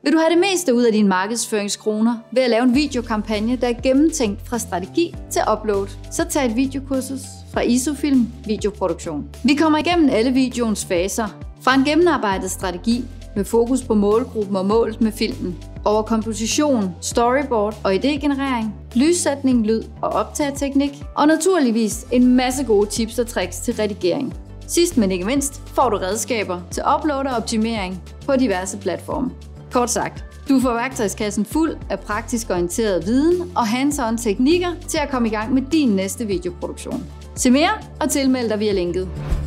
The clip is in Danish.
Vil du have det meste ud af dine markedsføringskroner ved at lave en videokampagne, der er gennemtænkt fra strategi til upload, så tag et videokursus fra ISOFILM Videoproduktion. Vi kommer igennem alle videoens faser, fra en gennemarbejdet strategi med fokus på målgruppen og målet med filmen, over komposition, storyboard og idégenerering, lyssætning, lyd og optageteknik, og naturligvis en masse gode tips og tricks til redigering. Sidst men ikke mindst får du redskaber til upload og optimering på diverse platforme. Kort sagt, du får værktøjskassen fuld af praktisk orienteret viden og hands-on teknikker til at komme i gang med din næste videoproduktion. Se mere og tilmeld dig via linket.